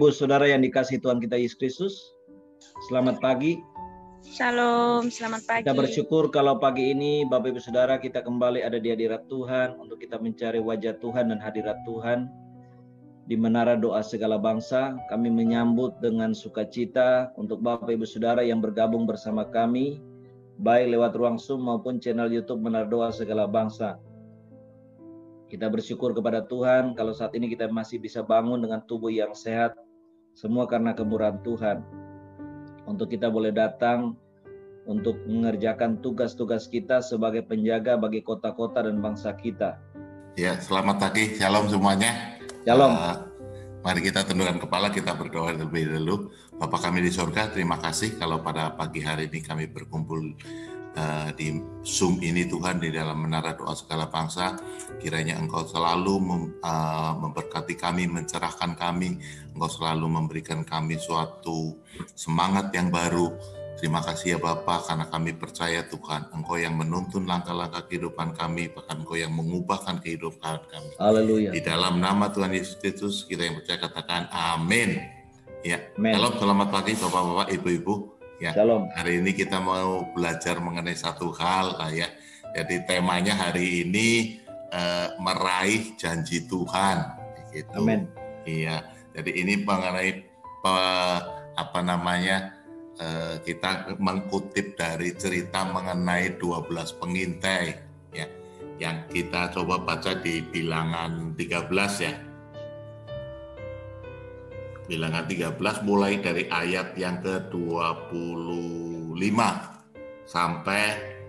Ibu Saudara yang dikasihi Tuhan kita Yesus Kristus, selamat pagi. Shalom, selamat pagi. Kita bersyukur kalau pagi ini Bapak Ibu Saudara kita kembali ada di hadirat Tuhan untuk kita mencari wajah Tuhan dan hadirat Tuhan di Menara Doa Segala Bangsa. Kami menyambut dengan sukacita untuk Bapak Ibu Saudara yang bergabung bersama kami, baik lewat ruang Zoom maupun channel YouTube Menara Doa Segala Bangsa. Kita bersyukur kepada Tuhan kalau saat ini kita masih bisa bangun dengan tubuh yang sehat, semua karena kemurahan Tuhan. Untuk kita boleh datang untuk mengerjakan tugas-tugas kita sebagai penjaga bagi kota-kota dan bangsa kita. Ya, selamat pagi, shalom semuanya. Shalom. Mari kita tundukkan kepala, kita berdoa terlebih dahulu. Bapa kami di surga, terima kasih kalau pada pagi hari ini kami berkumpul di Zoom ini Tuhan, di dalam Menara Doa Segala Bangsa. Kiranya Engkau selalu memberkati kami, mencerahkan kami. Engkau selalu memberikan kami suatu semangat yang baru. Terima kasih ya Bapa, karena kami percaya Tuhan, Engkau yang menuntun langkah-langkah kehidupan kami, bahkan Engkau yang mengubahkan kehidupan kami. Haleluya. Di dalam nama Tuhan Yesus Kristus, kita yang percaya katakan amin. Ya, Amen. selamat pagi Bapak-bapak, Ibu-ibu. Ya, Shalom. hari ini kita mau belajar mengenai satu hal lah ya. Jadi temanya hari ini meraih janji Tuhan. Gitu. Amin. Iya. Jadi ini mengenai kita mengutip dari cerita mengenai 12 pengintai ya. Yang kita coba baca di Bilangan 13 ya. Bilangan 13 mulai dari ayat yang ke-25 sampai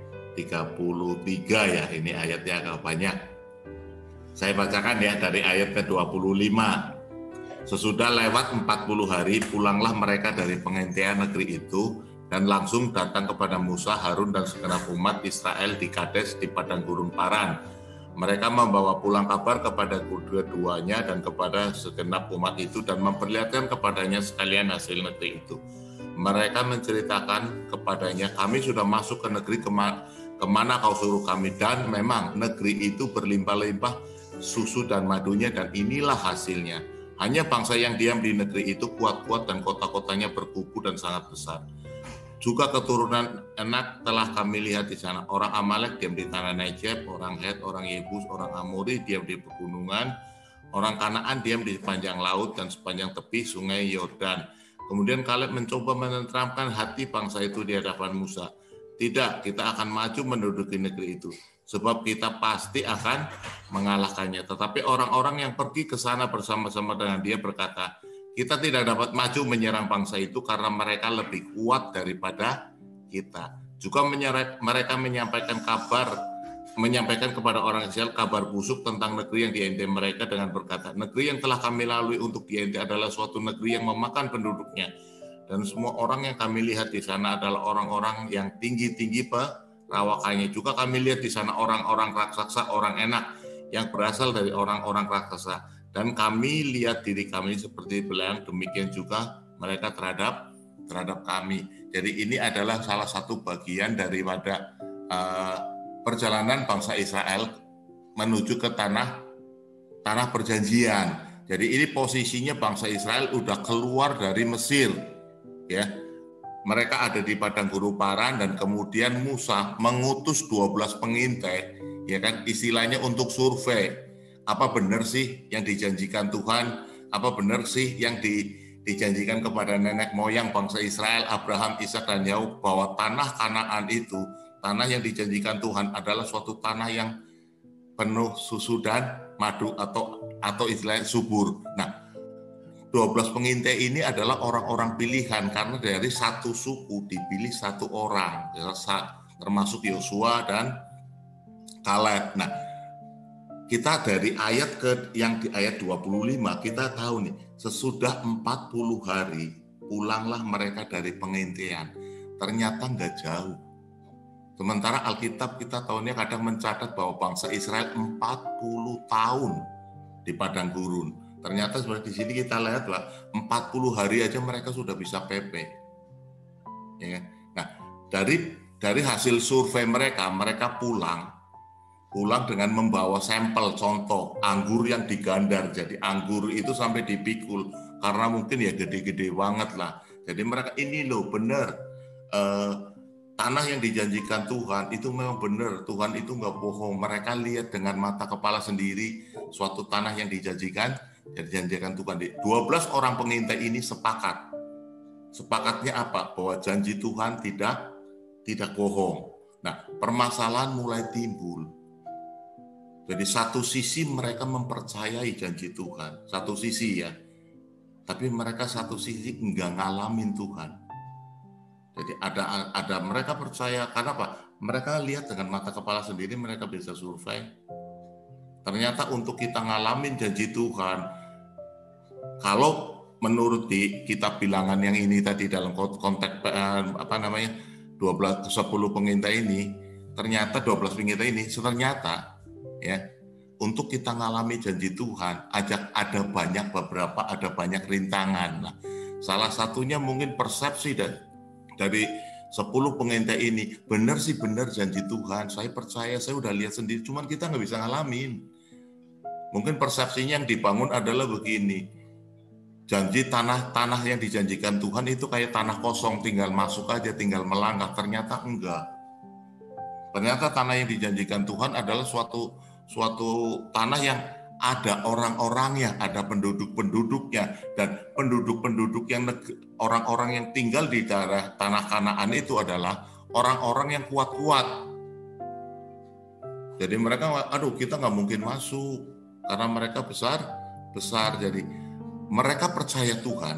33 ya. Ini ayatnya agak banyak. Saya bacakan ya dari ayat ke-25. Sesudah lewat 40 hari pulanglah mereka dari pengintaian negeri itu dan langsung datang kepada Musa, Harun dan segenap umat Israel di Kades di padang gurun Paran. Mereka membawa pulang kabar kepada kedua-duanya dan kepada segenap umat itu dan memperlihatkan kepadanya sekalian hasil negeri itu. Mereka menceritakan kepadanya, kami sudah masuk ke negeri kemana kau suruh kami, dan memang negeri itu berlimpah-limpah susu dan madunya, dan inilah hasilnya. Hanya bangsa yang diam di negeri itu kuat-kuat dan kota-kotanya berkubu dan sangat besar. Juga keturunan Enak telah kami lihat di sana. Orang Amalek diam di tanah Negeb, orang Het, orang Yebus, orang Amori diam di pegunungan, orang Kanaan diam di sepanjang laut dan sepanjang tepi sungai Yordan. Kemudian Kaleb mencoba menenteramkan hati bangsa itu di hadapan Musa. Tidak, kita akan maju menduduki negeri itu, sebab kita pasti akan mengalahkannya. Tetapi orang-orang yang pergi ke sana bersama-sama dengan dia berkata, kita tidak dapat maju menyerang bangsa itu karena mereka lebih kuat daripada kita. Juga mereka menyampaikan kepada orang Israel kabar busuk tentang negeri yang diintai mereka dengan berkata, negeri yang telah kami lalui untuk diintai adalah suatu negeri yang memakan penduduknya. Dan semua orang yang kami lihat di sana adalah orang-orang yang tinggi-tinggi perawakannya. Juga kami lihat di sana orang-orang raksasa, orang Enak yang berasal dari orang-orang raksasa. Dan kami lihat diri kami seperti belayang, demikian juga mereka terhadap kami. Jadi ini adalah salah satu bagian daripada perjalanan bangsa Israel menuju ke tanah perjanjian. Jadi ini posisinya bangsa Israel udah keluar dari Mesir, ya. Mereka ada di padang gurun Paran dan kemudian Musa mengutus 12 pengintai, ya kan, istilahnya untuk survei. Apa benar sih yang dijanjikan Tuhan? Apa benar sih yang dijanjikan kepada nenek moyang bangsa Israel, Abraham, Ishak, dan Yakub, bahwa tanah Kanaan itu, tanah yang dijanjikan Tuhan adalah suatu tanah yang penuh susu dan madu atau istilahnya subur. Nah, 12 pengintai ini adalah orang-orang pilihan karena dari satu suku dipilih satu orang, termasuk Yosua dan Kaleb. Nah, kita dari ayat yang di ayat 25 kita tahu nih, sesudah 40 hari pulanglah mereka dari pengintaian. Ternyata nggak jauh. Sementara Alkitab kita tahunnya kadang mencatat bahwa bangsa Israel 40 tahun di padang gurun. Ternyata sebenarnya di sini kita lihat lah 40 hari aja mereka sudah bisa PP. Ya kan? Nah, dari hasil survei mereka pulang dengan membawa sampel contoh anggur yang digandar. Jadi anggur itu sampai dipikul, karena mungkin ya gede-gede banget lah. Jadi mereka ini loh benar, tanah yang dijanjikan Tuhan itu memang benar. Tuhan itu nggak bohong. Mereka lihat dengan mata kepala sendiri suatu tanah yang dijanjikan Tuhan. 12 orang pengintai ini sepakat. Sepakatnya apa? Bahwa janji Tuhan tidak bohong. Nah, permasalahan mulai timbul. Jadi satu sisi mereka mempercayai janji Tuhan, satu sisi ya. Tapi mereka satu sisi enggak ngalamin Tuhan. Jadi ada mereka percaya karena apa? Mereka lihat dengan mata kepala sendiri, mereka bisa survei. Ternyata untuk kita ngalamin janji Tuhan, kalau menurut di kitab Bilangan yang ini tadi dalam konteks 10 pengintai ini, ternyata 12 pengintai ini ternyata ya, untuk kita ngalami janji Tuhan, ada banyak rintangan. Nah, salah satunya mungkin persepsi dari 10 pengintai ini, benar janji Tuhan, saya percaya, saya udah lihat sendiri, cuman kita nggak bisa ngalamin. Mungkin persepsinya yang dibangun adalah begini, janji tanah yang dijanjikan Tuhan itu kayak tanah kosong, tinggal masuk aja, tinggal melangkah. Ternyata enggak. Ternyata tanah yang dijanjikan Tuhan adalah suatu tanah yang ada orang-orangnya, ada penduduk-penduduknya, dan penduduk-penduduk yang orang-orang yang tinggal di daerah tanah Kanaan itu adalah orang-orang yang kuat-kuat. Jadi mereka, kita nggak mungkin masuk karena mereka besar. Jadi mereka percaya Tuhan.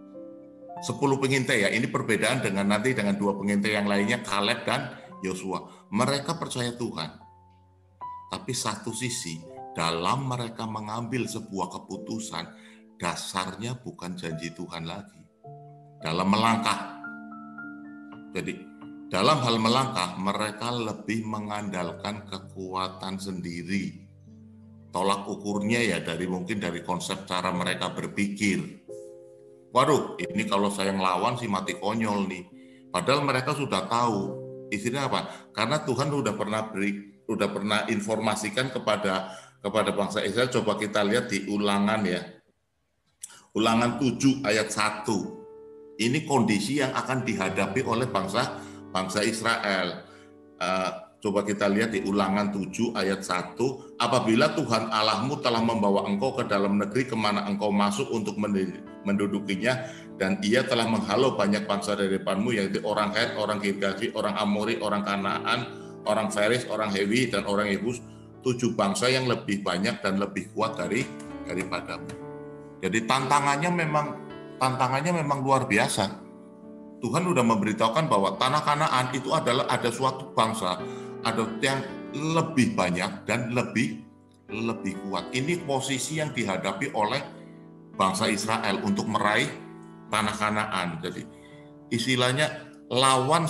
10 pengintai ya, ini perbedaan dengan 2 pengintai yang lainnya, Kaleb dan Yosua. Mereka percaya Tuhan. Tapi satu sisi, dalam mereka mengambil sebuah keputusan, dasarnya bukan janji Tuhan lagi. Dalam melangkah. Jadi, dalam hal melangkah, mereka lebih mengandalkan kekuatan sendiri. Tolak ukurnya ya dari konsep cara mereka berpikir. Waduh, ini kalau saya ngelawan sih mati konyol nih. Padahal mereka sudah tahu. Isinya apa? Karena Tuhan sudah pernah informasikan kepada bangsa Israel. Coba kita lihat di Ulangan ya. Ulangan 7 ayat 1. Ini kondisi yang akan dihadapi oleh bangsa Israel. Coba kita lihat di Ulangan 7 ayat 1. Apabila Tuhan Allahmu telah membawa engkau ke dalam negeri kemana engkau masuk untuk mendudukinya, dan ia telah menghalau banyak bangsa dari depanmu, yaitu orang Het, orang Girgazi, orang Amori, orang Kanaan, orang Feris, orang Hewi, dan orang Yebus, 7 bangsa yang lebih banyak dan lebih kuat daripadamu. Jadi tantangannya memang luar biasa. Tuhan sudah memberitahukan bahwa tanah Kanaan itu adalah ada suatu bangsa, ada yang lebih banyak dan lebih kuat. Ini posisi yang dihadapi oleh bangsa Israel untuk meraih tanah Kanaan. Jadi istilahnya lawan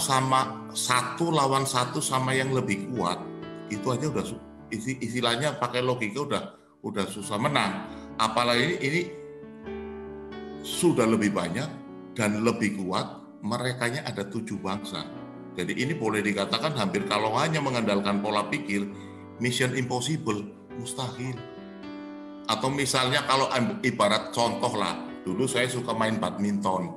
satu sama yang lebih kuat, itu aja udah istilahnya pakai logika udah susah menang. Apalagi ini sudah lebih banyak dan lebih kuat, merekanya ada 7 bangsa. Jadi ini boleh dikatakan hampir kalau hanya mengandalkan pola pikir, mission impossible, mustahil. Atau misalnya kalau ibarat contoh lah, dulu saya suka main badminton.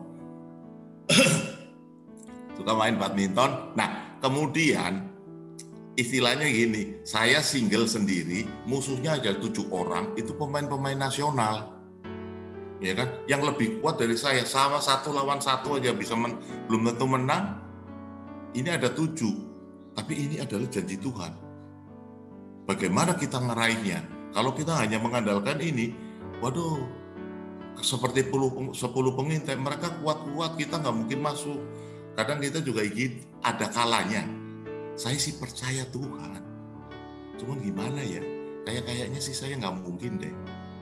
Nah, kemudian istilahnya gini, saya single sendiri, musuhnya aja 7 orang, itu pemain-pemain nasional. Ya kan? Yang lebih kuat dari saya, sama 1 lawan 1 aja bisa belum tentu menang. Ini ada 7, tapi ini adalah janji Tuhan. Bagaimana kita ngeraihnya? Kalau kita hanya mengandalkan ini, waduh, seperti 10 pengintai, mereka kuat-kuat, kita nggak mungkin masuk. Kadang kita juga ingin ada kalanya. Saya sih percaya Tuhan, cuman gimana ya? Kayaknya sih saya nggak mungkin deh.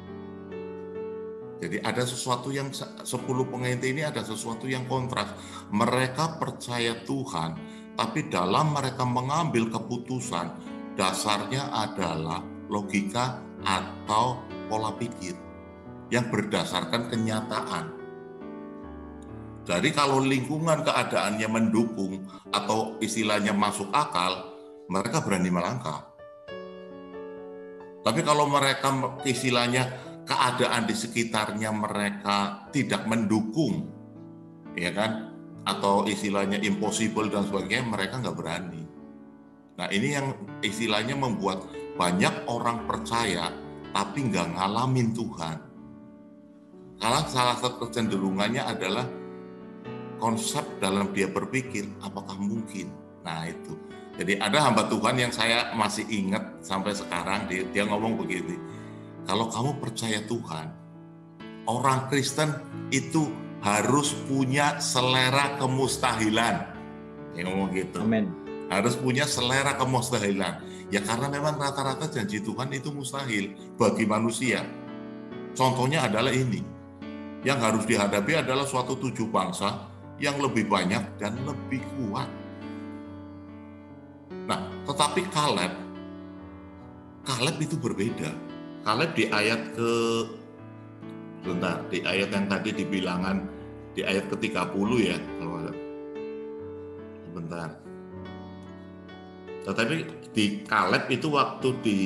Jadi ada sesuatu yang 10 pengintai ini ada sesuatu yang kontras. Mereka percaya Tuhan, tapi dalam mereka mengambil keputusan, dasarnya adalah logika atau pola pikir yang berdasarkan kenyataan. Jadi kalau lingkungan keadaannya mendukung atau istilahnya masuk akal, mereka berani melangkah. Tapi kalau mereka istilahnya keadaan di sekitarnya mereka tidak mendukung, ya kan, atau istilahnya impossible dan sebagainya, mereka nggak berani. Nah, ini yang istilahnya membuat banyak orang percaya tapi nggak ngalamin Tuhan. Karena salah satu kecenderungannya adalah konsep dalam dia berpikir, apakah mungkin? Nah itu. Jadi ada hamba Tuhan yang saya masih ingat sampai sekarang, dia ngomong begini, kalau kamu percaya Tuhan, orang Kristen itu harus punya selera kemustahilan. Dia ngomong gitu. Amin. Harus punya selera kemustahilan. Ya karena memang rata-rata janji Tuhan itu mustahil bagi manusia. Contohnya adalah ini. Yang harus dihadapi adalah suatu 7 bangsa yang lebih banyak dan lebih kuat. Nah, tetapi Kaleb itu berbeda. Kaleb di ayat di ayat yang tadi di Bilangan, di ayat ke-30 ya, sebentar. Tetapi di Kaleb itu waktu di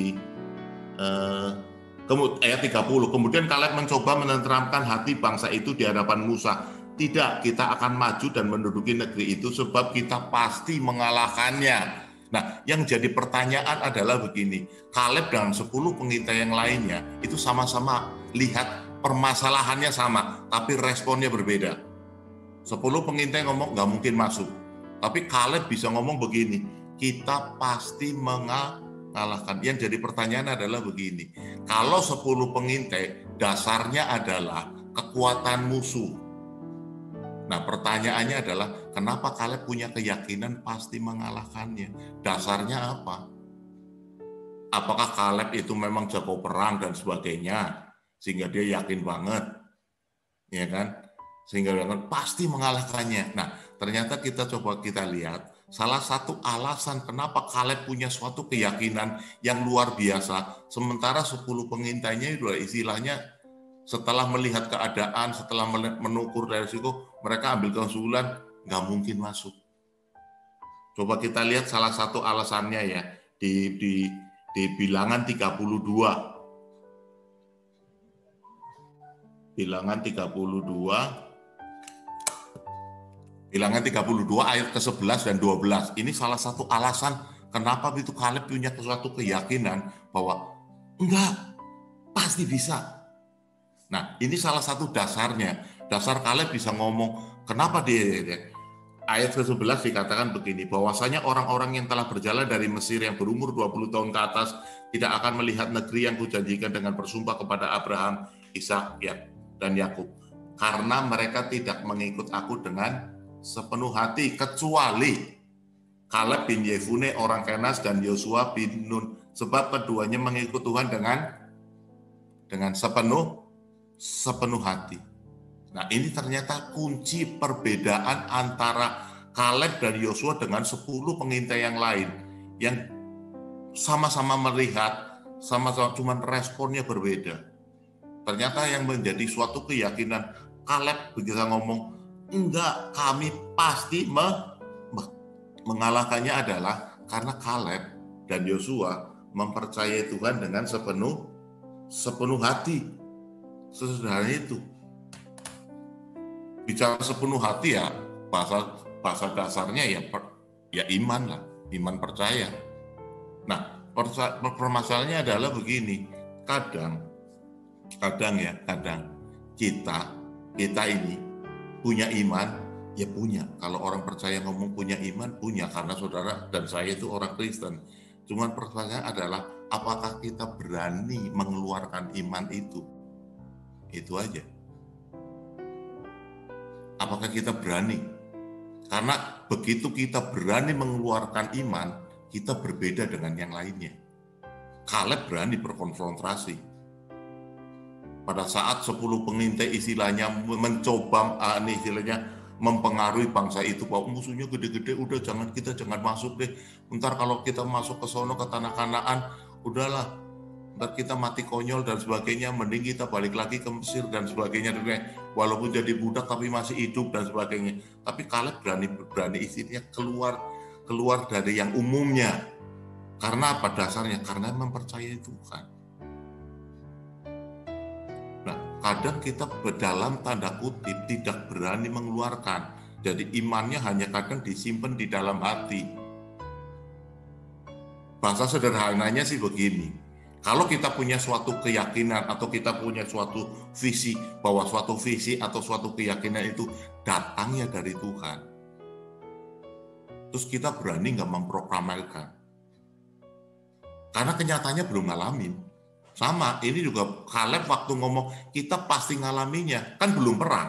ayat 30, kemudian Kaleb mencoba menenteramkan hati bangsa itu di hadapan Musa. Tidak, kita akan maju dan menduduki negeri itu sebab kita pasti mengalahkannya. Nah, yang jadi pertanyaan adalah begini, Kaleb dan 10 pengintai yang lainnya itu sama-sama lihat permasalahannya sama, tapi responnya berbeda. 10 pengintai ngomong nggak mungkin masuk, tapi Kaleb bisa ngomong begini, kita pasti mengalahkan. Yang jadi pertanyaan adalah begini, kalau 10 pengintai dasarnya adalah kekuatan musuh. Nah, pertanyaannya adalah kenapa Kaleb punya keyakinan pasti mengalahkannya? Dasarnya apa? Apakah Kaleb itu memang jago perang dan sebagainya sehingga dia yakin banget, ya kan? Sehingga dia pasti mengalahkannya. Nah, ternyata kita lihat salah satu alasan kenapa Kaleb punya suatu keyakinan yang luar biasa, sementara 10 pengintainya itu istilahnya setelah melihat keadaan, setelah mengukur dari risiko, mereka ambil kesimpulan nggak mungkin masuk. Coba kita lihat salah satu alasannya ya di Bilangan 32. Bilangan 32 ayat ke-11 dan 12. Ini salah satu alasan kenapa itu Kaleb punya suatu keyakinan bahwa enggak, pasti bisa. Nah, ini salah satu dasarnya. Dasar Kaleb bisa ngomong, kenapa dia ayat ke-11 dikatakan begini, bahwasanya orang-orang yang telah berjalan dari Mesir yang berumur 20 tahun ke atas tidak akan melihat negeri yang kujanjikan dengan bersumpah kepada Abraham, Ishak, dan Yakub. Karena mereka tidak mengikut aku dengan sepenuh hati, kecuali Kaleb bin Yefune orang Kenas dan Yosua bin Nun, sebab keduanya mengikut Tuhan dengan sepenuh hati. Nah, ini ternyata kunci perbedaan antara Kaleb dan Yosua dengan 10 pengintai yang lain yang sama-sama melihat, sama-sama cuman responnya berbeda. Ternyata yang menjadi suatu keyakinan Kaleb bisa ngomong, enggak, kami pasti mengalahkannya adalah karena Kaleb dan Yosua mempercayai Tuhan dengan sepenuh hati. Sesederhana itu. Bicara sepenuh hati ya, bahasa dasarnya ya iman lah, iman percaya. Nah, permasalahannya adalah begini, kadang kita ini punya iman, ya punya. Kalau orang percaya ngomong punya iman, punya, karena saudara dan saya itu orang Kristen. Cuman pertanyaannya adalah, apakah kita berani mengeluarkan iman itu? Itu aja. Apakah kita berani? Karena begitu kita berani mengeluarkan iman, kita berbeda dengan yang lainnya. Kaleb berani berkonfrontasi. Pada saat 10 pengintai istilahnya mencoba mempengaruhi bangsa itu, bahwa musuhnya gede-gede, udah jangan masuk deh. Ntar kalau kita masuk ke sono ke tanah Kanaan, udahlah, ntar kita mati konyol dan sebagainya, mending kita balik lagi ke Mesir dan sebagainya, walaupun jadi budak tapi masih hidup dan sebagainya. Tapi Kaleb berani istilahnya keluar dari yang umumnya. Karena apa dasarnya? Karena mempercayai Tuhan. kadang kita dalam tanda kutip tidak berani mengeluarkan. Jadi imannya hanya kadang disimpan di dalam hati. Bahasa sederhananya sih begini, kalau kita punya suatu keyakinan atau kita punya suatu visi, bahwa suatu visi atau suatu keyakinan itu datangnya dari Tuhan, terus kita berani nggak memproklamirkan. Karena kenyataannya belum ngalamin. Sama, ini juga Kaleb waktu ngomong, kita pasti ngalaminya, kan belum perang.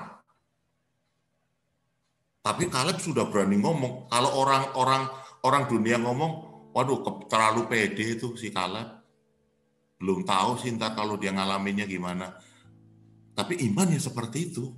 Tapi Kaleb sudah berani ngomong. Kalau orang dunia ngomong, waduh terlalu pede itu si Kaleb. Belum tahu sih ntar kalau dia ngalaminnya gimana. Tapi imannya seperti itu.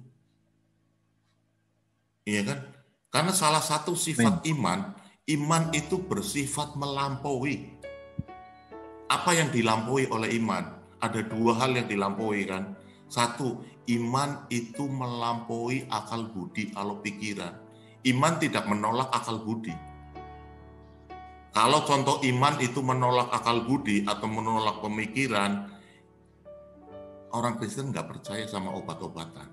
Iya kan? Karena salah satu sifat iman itu bersifat melampaui. Apa yang dilampaui oleh iman? Ada dua hal yang dilampaui kan. Satu, iman itu melampaui akal budi atau pikiran. Iman tidak menolak akal budi. Kalau contoh iman itu menolak akal budi atau menolak pemikiran, orang Kristen nggak percaya sama obat-obatan.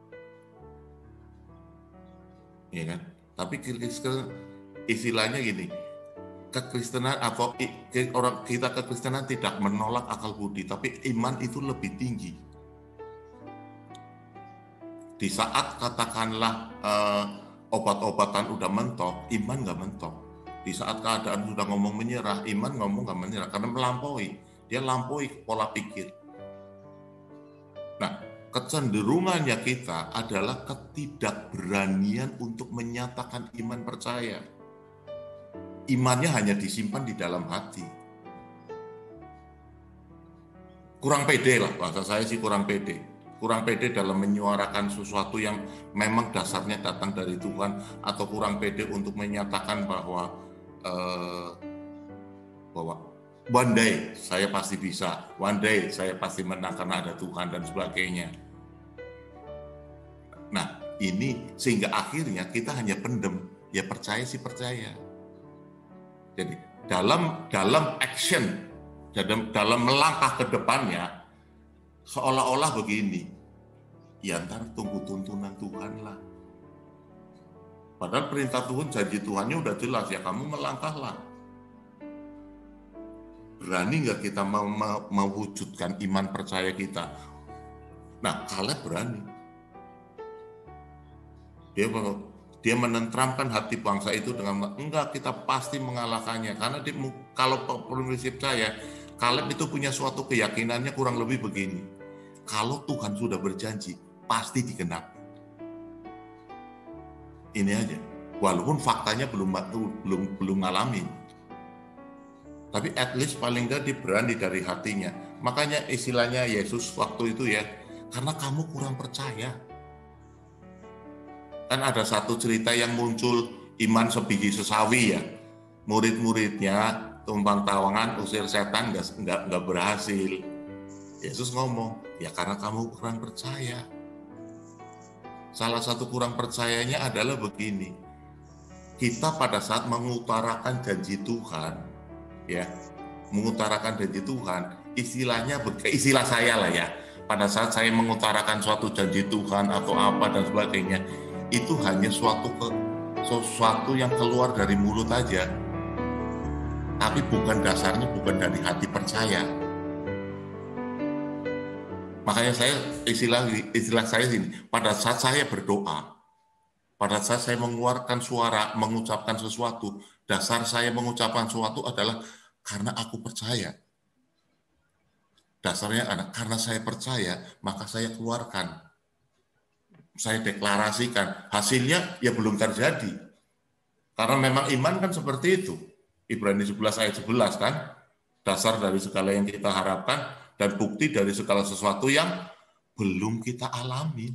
Ya kan? Tapi istilahnya gini, kekristenan atau orang kita kekristenan tidak menolak akal budi, tapi iman itu lebih tinggi. Di saat katakanlah obat-obatan udah mentok, iman nggak mentok. Di saat keadaan sudah ngomong menyerah, iman ngomong nggak menyerah karena melampaui. Dia lampaui pola pikir. Nah, kecenderungannya kita adalah ketidakberanian untuk menyatakan iman percaya. Imannya hanya disimpan di dalam hati. Kurang pede lah, bahasa saya sih kurang pede. Kurang pede dalam menyuarakan sesuatu yang memang dasarnya datang dari Tuhan, atau kurang pede untuk menyatakan bahwa one day saya pasti bisa, one day saya pasti menang karena ada Tuhan dan sebagainya. Nah, ini sehingga akhirnya kita hanya pendem, ya percaya sih percaya. Jadi dalam action, dalam melangkah ke depannya, seolah-olah begini, ya ntar tunggu tuntunan Tuhan lah. Padahal perintah Tuhan, janji Tuhannya udah jelas, ya kamu melangkahlah. Berani nggak kita mewujudkan iman percaya kita? Nah, Kaleb berani. Dia menenteramkan hati bangsa itu dengan, enggak, kita pasti mengalahkannya. Karena kalau prinsip saya, Kaleb itu punya suatu keyakinannya kurang lebih begini. Kalau Tuhan sudah berjanji, pasti digenapi. Ini aja. Walaupun faktanya belum ngalamin. Tapi at least paling nggak dia berani dari hatinya. Makanya istilahnya Yesus waktu itu ya, karena kamu kurang percaya. Kan ada satu cerita yang muncul, iman sebiji sesawi ya. Murid-muridnya tumpang tawangan usir setan nggak berhasil. Yesus ngomong, ya karena kamu kurang percaya. Salah satu kurang percayanya adalah begini. Kita pada saat mengutarakan janji Tuhan, ya, mengutarakan janji Tuhan, istilah saya lah ya. Pada saat saya mengutarakan suatu janji Tuhan atau apa dan sebagainya, itu hanya sesuatu yang keluar dari mulut aja. Tapi dasarnya bukan dari hati percaya. Makanya saya istilah saya ini, pada saat saya berdoa, pada saat saya mengeluarkan suara, mengucapkan sesuatu, dasar saya mengucapkan sesuatu adalah karena aku percaya. Dasarnya karena saya percaya, maka saya keluarkan. Saya deklarasikan. Hasilnya ya belum terjadi. Karena memang iman kan seperti itu. Ibrani 11 ayat 11 kan, dasar dari segala yang kita harapkan, dan bukti dari segala sesuatu yang belum kita alami.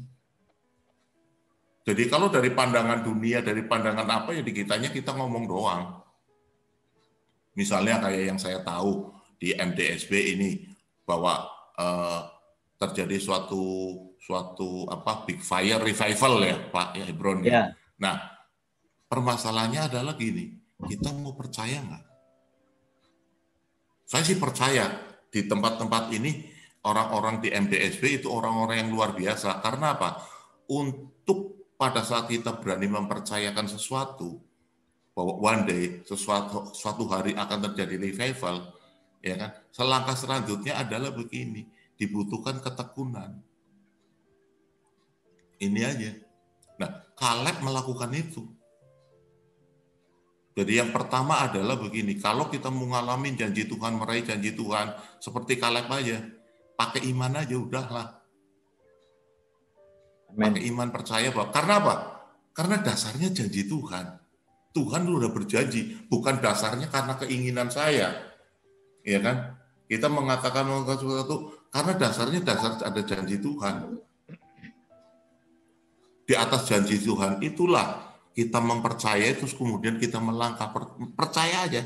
Jadi kalau dari pandangan dunia, dari pandangan apa ya di kitanya kita ngomong doang. Misalnya kayak yang saya tahu di MDSB ini bahwa terjadi suatu big fire revival ya Pak Hebron. Ya. Nah, permasalahannya adalah gini, kita mau percaya nggak? Saya sih percaya. Di tempat-tempat ini orang-orang di MDSB itu orang-orang yang luar biasa. Karena apa? Untuk pada saat kita berani mempercayakan sesuatu, bahwa one day suatu hari akan terjadi revival, ya kan? Selangkah selanjutnya adalah begini, dibutuhkan ketekunan. Ini aja. Nah, Kaleb melakukan itu. Jadi yang pertama adalah begini, kalau kita mau ngalamin janji Tuhan, meraih janji Tuhan, seperti Kaleb aja, pakai iman aja, udahlah. Amen. Pakai iman, percaya bahwa, karena apa? Karena dasarnya janji Tuhan. Tuhan sudah berjanji, bukan dasarnya karena keinginan saya. Ya kan? Kita mengatakan sesuatu, karena dasarnya ada janji Tuhan. Di atas janji Tuhan itulah kita mempercayai, terus kemudian kita melangkah, percaya aja.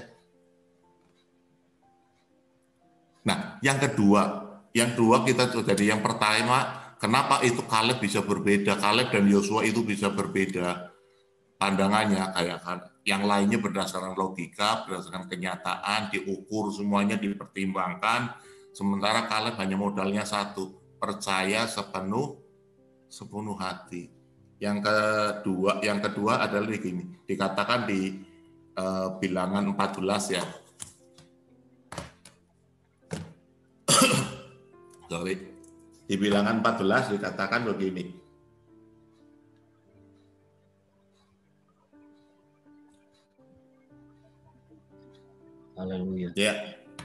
Nah, yang kedua kita jadi yang pertama, kenapa itu Kaleb bisa berbeda, Kaleb dan Yosua itu bisa berbeda pandangannya, kayak yang lainnya berdasarkan logika, berdasarkan kenyataan, diukur semuanya, dipertimbangkan, sementara Kaleb hanya modalnya satu, percaya sepenuh hati. Yang kedua adalah begini, dikatakan di Bilangan 14 ya. Sorry. Di Bilangan 14 dikatakan begini. Haleluya. Ya.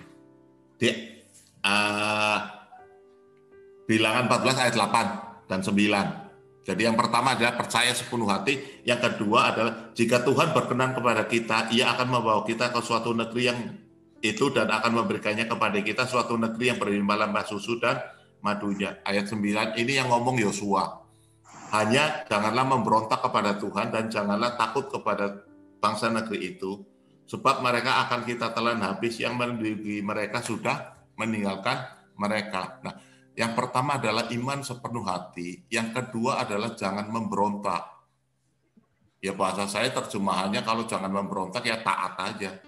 Bilangan 14 ayat 8 dan 9. Jadi yang pertama adalah percaya sepenuh hati, yang kedua adalah jika Tuhan berkenan kepada kita, Ia akan membawa kita ke suatu negeri yang itu dan akan memberikannya kepada kita suatu negeri yang berlimpah susu dan madunya. Ayat 9 ini yang ngomong Yosua. Hanya janganlah memberontak kepada Tuhan dan janganlah takut kepada bangsa negeri itu, sebab mereka akan kita telan habis, yang menduduki mereka sudah meninggalkan mereka. Nah, yang pertama adalah iman sepenuh hati. Yang kedua adalah jangan memberontak. Ya bahasa saya terjemahannya kalau jangan memberontak ya taat aja.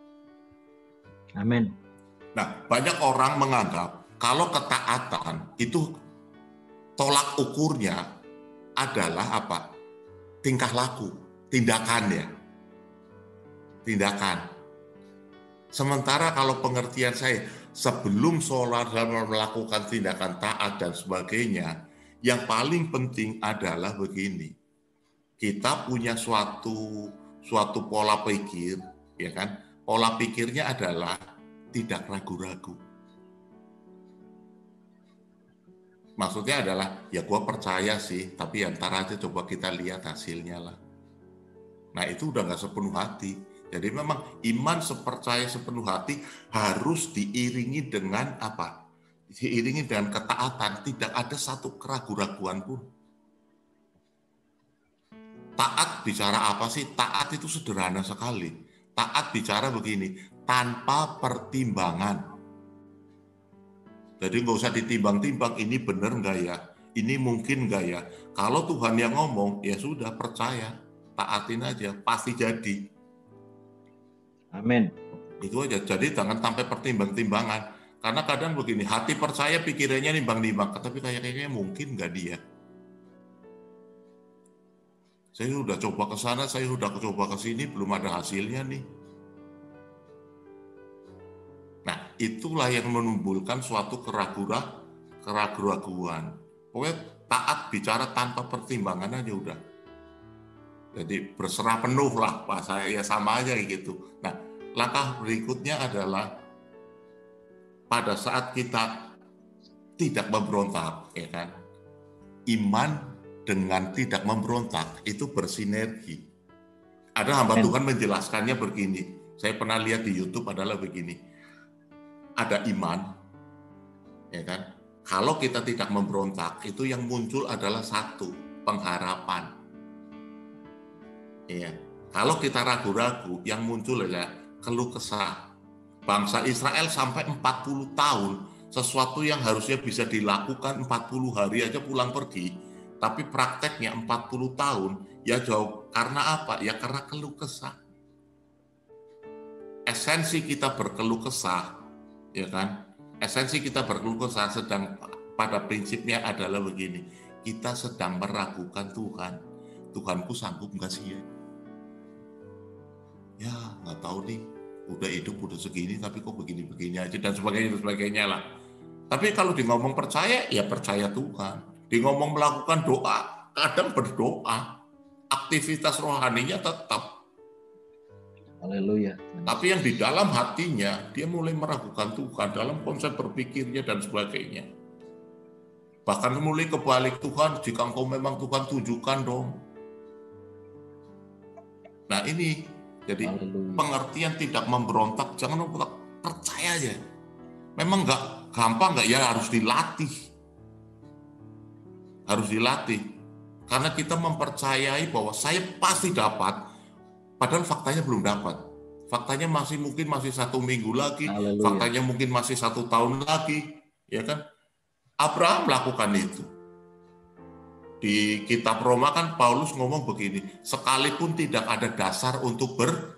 Amin. Nah, banyak orang menganggap kalau ketaatan itu tolak ukurnya adalah apa? Tingkah laku, tindakannya. Tindakan. Sementara kalau pengertian saya, sebelum saudara melakukan tindakan taat dan sebagainya, yang paling penting adalah begini. Kita punya suatu pola pikir, ya kan? Pola pikirnya adalah tidak ragu-ragu. Maksudnya adalah, ya gua percaya sih, tapi ntar aja coba kita lihat hasilnya lah. Nah itu udah nggak sepenuh hati. Jadi memang iman percaya sepenuh hati harus diiringi dengan apa? Diiringi dengan ketaatan, tidak ada satu keraguan-raguan pun. Taat bicara apa sih? Taat itu sederhana sekali. Taat bicara begini, tanpa pertimbangan. Jadi nggak usah ditimbang-timbang, ini benar nggak ya? Ini mungkin nggak ya? Kalau Tuhan yang ngomong, ya sudah percaya, taatin aja, pasti jadi. Amin. Itu aja. Jadi jangan sampai pertimbang-timbangan. Karena kadang begini, hati percaya pikirannya nimbang-nimbang, tapi kayaknya mungkin nggak dia. Saya sudah coba ke sana, saya sudah coba ke sini, belum ada hasilnya nih. Nah, itulah yang menimbulkan suatu keraguan. Pokoknya taat bicara tanpa pertimbangan aja udah. Jadi berserah penuh lah, Pak, saya ya sama aja gitu. Nah, langkah berikutnya adalah pada saat kita tidak memberontak, ya kan? Iman dengan tidak memberontak itu bersinergi. Ada hamba Tuhan menjelaskannya begini. Saya pernah lihat di YouTube adalah begini. Ada iman, ya kan? Kalau kita tidak memberontak, itu yang muncul adalah satu, pengharapan. Iya. Kalau kita ragu-ragu, yang muncul adalah keluh kesah. Bangsa Israel sampai 40 tahun, sesuatu yang harusnya bisa dilakukan 40 hari aja pulang pergi, tapi prakteknya 40 tahun, ya jauh. Karena apa? Ya karena keluh kesah. Esensi kita berkeluh kesah, ya kan? esensi kita berkeluh kesah sedang pada prinsipnya adalah begini, kita sedang meragukan Tuhan. Tuhanku sanggup nggak sih ya? Ya nggak tahu nih, udah hidup udah segini tapi kok begini-begini aja dan sebagainya lah. Tapi kalau di ngomong percaya, ya percaya Tuhan. Di ngomong melakukan doa, kadang berdoa, aktivitas rohaninya tetap. Haleluya. Tapi yang di dalam hatinya, dia mulai meragukan Tuhan dalam konsep berpikirnya dan sebagainya. Bahkan mulai kebalik, Tuhan, jika engkau memang Tuhan, tunjukkan dong. Nah ini, jadi pengertian tidak memberontak, jangan memberontak, percaya aja. Memang nggak gampang, nggak ya, harus dilatih. Harus dilatih. Karena kita mempercayai bahwa saya pasti dapat, padahal faktanya belum dapat. Faktanya mungkin masih 1 minggu lagi, Haleluya. faktanya mungkin masih 1 tahun lagi, ya kan? Abraham melakukan itu. Di kitab Roma kan Paulus ngomong begini, sekalipun tidak ada dasar untuk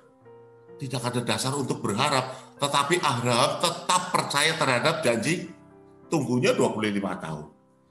berharap, tetapi Abraham tetap percaya terhadap janji, tunggunya 25 tahun.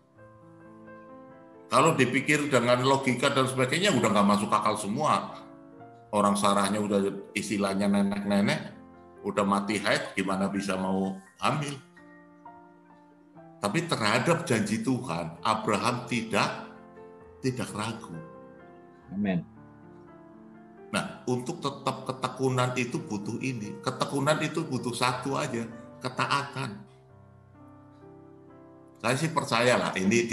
Kalau dipikir dengan logika dan sebagainya udah nggak masuk akal semua. Orang Sarahnya udah istilahnya nenek-nenek, udah mati haid, gimana bisa mau hamil? Tapi terhadap janji Tuhan, Abraham tidak ragu. Amin. Nah, untuk tetap ketekunan itu butuh ini. Ketekunan itu butuh satu aja, ketaatan. Saya sih percaya lah, ini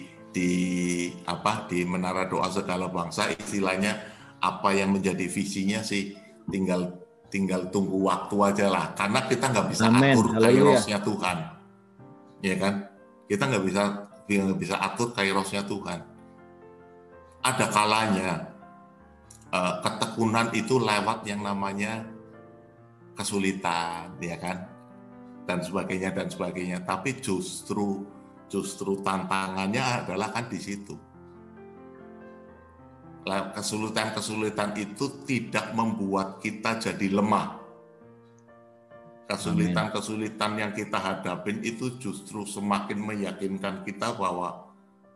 di Menara Doa Segala Bangsa istilahnya apa yang menjadi visinya sih tinggal tunggu waktu aja lah. Karena kita nggak bisa atur kairosnya Tuhan, ya kan? Kita nggak bisa atur kairosnya Tuhan. Ada kalanya ketekunan itu lewat yang namanya kesulitan, ya kan? Dan sebagainya. Tapi justru tantangannya adalah kan di situ. Kesulitan itu tidak membuat kita jadi lemah. Kesulitan yang kita hadapin itu justru semakin meyakinkan kita bahwa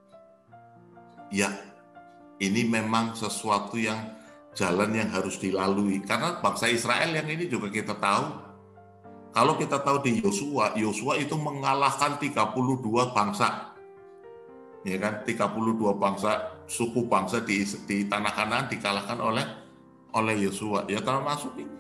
ya ini memang sesuatu yang jalan yang harus dilalui. Karena bangsa Israel yang ini juga kita tahu. Kalau kita tahu di Yosua itu mengalahkan 32 bangsa. Ya kan, 32 bangsa, suku bangsa di tanah Kanaan dikalahkan oleh Yosua. Ya termasuk ini.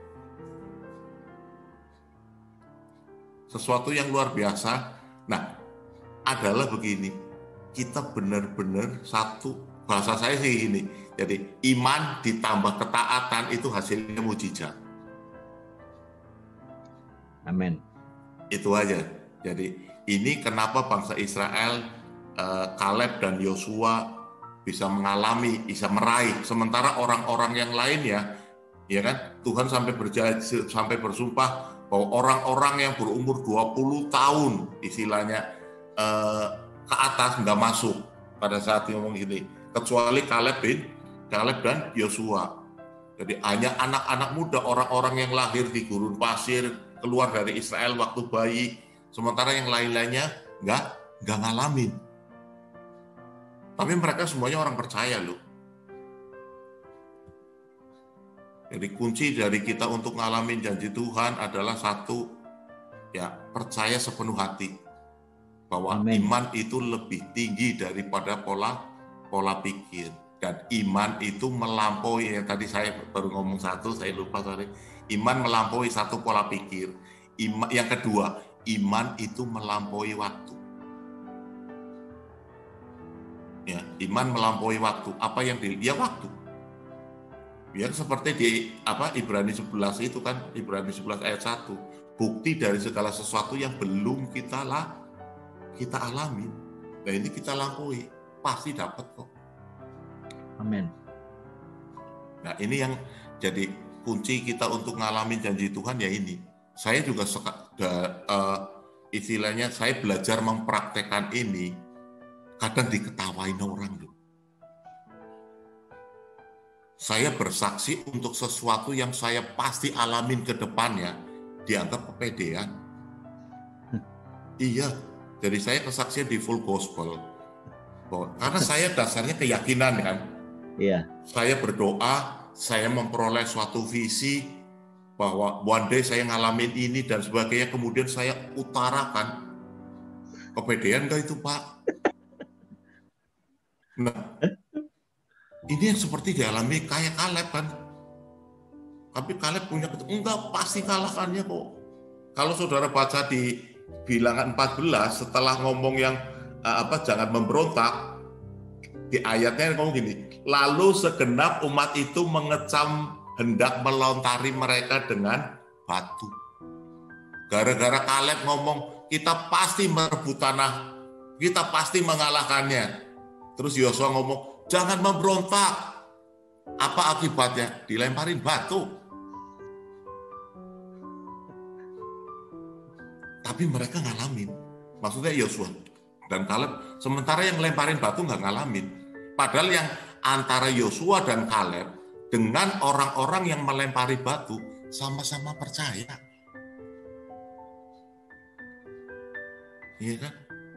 Sesuatu yang luar biasa. Nah, adalah begini. Kita benar-benar satu, bahasa saya sih ini. Jadi iman ditambah ketaatan itu hasilnya mujizat. Amin. Itu aja. Jadi ini kenapa bangsa Israel, Kaleb dan Yosua bisa mengalami, bisa meraih. Sementara orang-orang yang lain ya kan, Tuhan sampai bersumpah bahwa orang-orang yang berumur 20 tahun istilahnya ke atas nggak masuk pada saat ngomong gini, kecuali Kaleb dan Yosua. Jadi hanya anak-anak muda, orang-orang yang lahir di gurun pasir, keluar dari Israel waktu bayi, sementara yang lain-lainnya nggak ngalamin. Tapi mereka semuanya orang percaya loh. Jadi kunci dari kita untuk ngalamin janji Tuhan adalah satu, ya percaya sepenuh hati bahwa Amin. Iman itu lebih tinggi daripada pola pikir. Dan iman itu melampaui, yang tadi saya baru ngomong satu, saya lupa sorry. Iman melampaui satu pola pikir. Yang kedua, iman itu melampaui waktu. Ya, iman melampaui waktu. Apa yang dia waktu? Biar seperti di Ibrani 11 itu kan, Ibrani 11 ayat 1. Bukti dari segala sesuatu yang belum kita alami. Nah ini kita lampaui, pasti dapat kok. Amin. Nah ini yang jadi kunci kita untuk ngalamin janji Tuhan ya ini. Saya juga istilahnya saya belajar mempraktekkan ini, kadang diketawain orang loh. Saya bersaksi untuk sesuatu yang saya pasti alamin ke depannya, dianggap kepedean. Iya, jadi saya kesaksian di full gospel. Karena saya dasarnya keyakinan kan. Iya. Saya berdoa, saya memperoleh suatu visi bahwa one day saya ngalamin ini dan sebagainya, kemudian saya utarakan. Kepedean enggak itu, Pak? Nah, ini yang seperti dialami kayak Kaleb kan. Tapi Kaleb punya, enggak, pasti kalahkannya kok. Kalau saudara baca di Bilangan 14, setelah ngomong yang jangan memberontak, di ayatnya ngomong gini, lalu segenap umat itu mengecam hendak melontari mereka dengan batu. Gara-gara Kaleb ngomong, kita pasti merebut tanah, kita pasti mengalahkannya. Terus Yosua ngomong, jangan memberontak. Apa akibatnya? Dilemparin batu. Tapi mereka ngalamin. Maksudnya Yosua dan Kaleb, sementara yang lemparin batu nggak ngalamin. Padahal yang antara Yosua dan Kaleb dengan orang-orang yang melempari batu sama-sama percaya. Iya kan?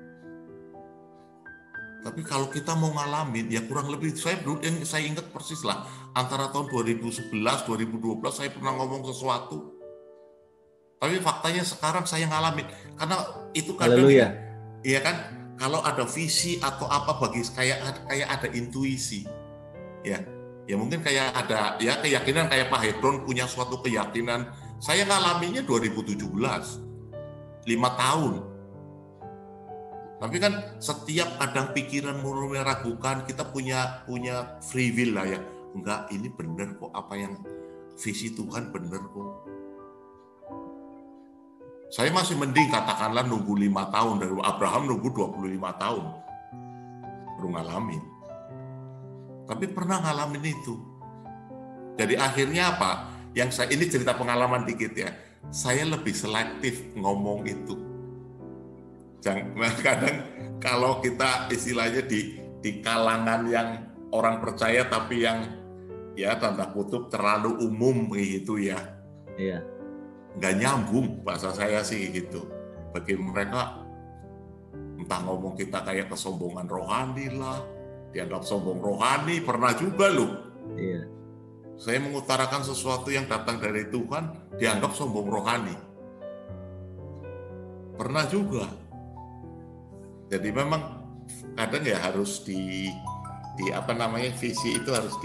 Tapi kalau kita mau ngalamin, ya kurang lebih, saya ingat persis lah, antara tahun 2011, 2012 saya pernah ngomong sesuatu. Tapi faktanya sekarang saya ngalamin. Karena itu kadang, iya kan, kalau ada visi atau apa bagi kayak ada intuisi. Ya mungkin kayak ada ya keyakinan, kayak Pak Hebron punya suatu keyakinan. Saya ngalaminnya 2017, 5 tahun. Tapi kan setiap kadang pikiran mulai meragukan, kita punya free will lah ya. Enggak, ini benar kok, apa yang visi Tuhan benar kok. Saya masih mending katakanlah nunggu 5 tahun, dari Abraham nunggu 25 tahun. Baru ngalamin. Tapi pernah ngalamin itu. Jadi akhirnya apa? Ini cerita pengalaman dikit ya. Saya lebih selektif ngomong itu. Kadang kalau kita istilahnya di kalangan yang orang percaya tapi yang ya tanda kutip terlalu umum gitu ya. Iya. Nggak nyambung bahasa saya sih gitu. Bagi mereka entah ngomong kita kayak kesombongan rohani lah, dianggap sombong rohani, pernah juga loh. Iya. Saya mengutarakan sesuatu yang datang dari Tuhan dianggap sombong rohani. Pernah juga. Jadi memang kadang ya harus di visi itu harus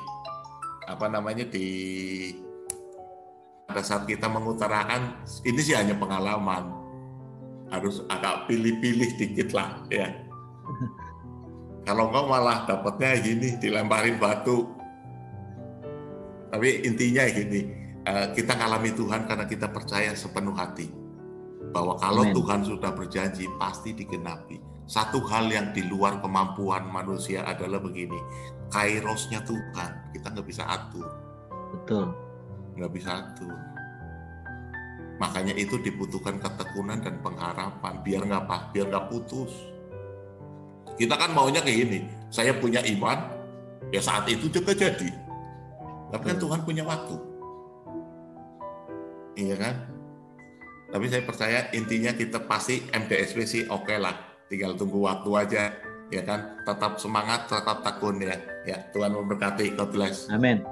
pada saat kita mengutarakan, ini sih hanya pengalaman, harus agak pilih-pilih dikit lah ya. Kalau enggak malah dapatnya gini, dilemparin batu. Tapi intinya gini, kita ngalami Tuhan karena kita percaya sepenuh hati bahwa kalau Amen. Tuhan sudah berjanji pasti digenapi. Satu hal yang di luar kemampuan manusia adalah begini, kairosnya Tuhan kita nggak bisa atur. Betul. Nggak bisa atur. Makanya itu dibutuhkan ketekunan dan pengharapan biar nggak putus. Kita kan maunya kayak gini, saya punya iman, ya saat itu juga jadi. Tapi kan Tuhan punya waktu, iya kan? Tapi saya percaya intinya kita pasti MDSP sih oke lah, tinggal tunggu waktu aja, ya kan? Tetap semangat, tetap tekun ya. Ya Tuhan memberkati, God bless. Amin.